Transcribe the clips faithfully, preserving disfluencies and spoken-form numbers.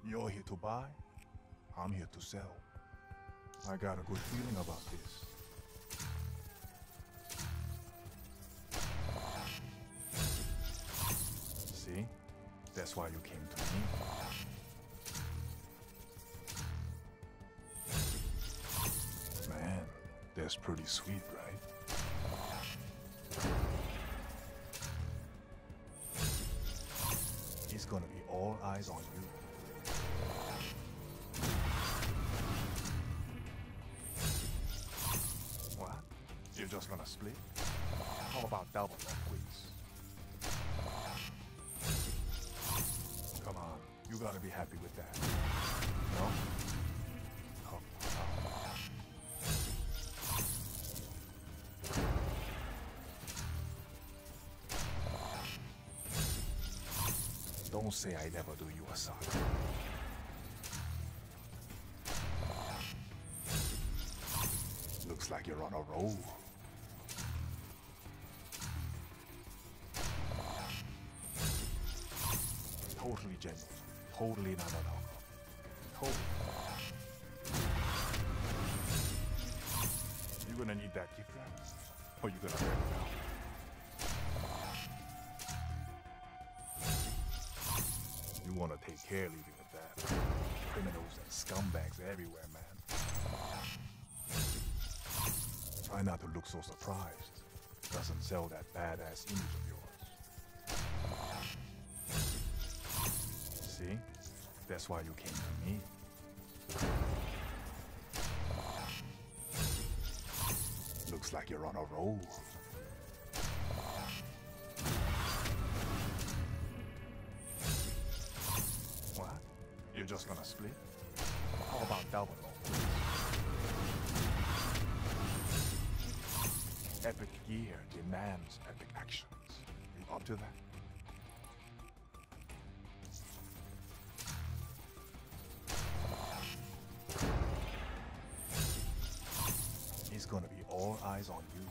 You're here to buy, I'm here to sell. I got a good feeling about this. See? That's why you came to me. Man, that's pretty sweet, right? It's gonna be all eyes on you. What? You're just gonna split? How about double up, please? Come on, you gotta be happy with that. No? Oh, wow. Don't say I never do you a solid. Looks like you're on a roll. Totally genuine. Totally not at all. Totally. You gonna need that gift wrap? Or you gonna wear it now? You wanna take care leaving with that. Criminals and scumbags everywhere, man. Try not to look so surprised. Doesn't sell that badass image of yours. See? That's why you came to me. Looks like you're on a roll. What? You're just gonna split? How about double roll? Epic gear demands epic actions. You up to that? It's gonna be all eyes on you.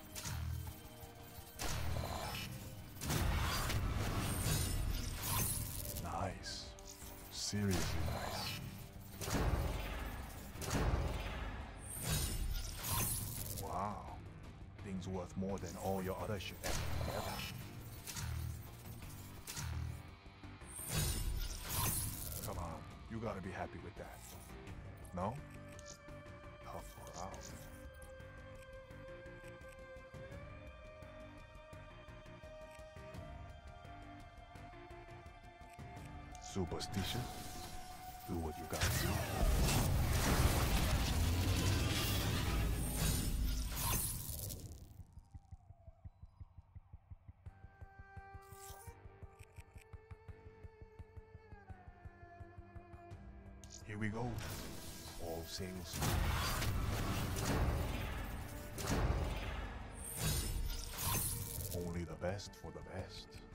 Nice. Seriously nice. Wow. Things worth more than all your other shit ever together. Come on, you gotta be happy with that. No? Tough or out. Superstition? Do what you gotta do. Here we go. All sails. Only the best for the best.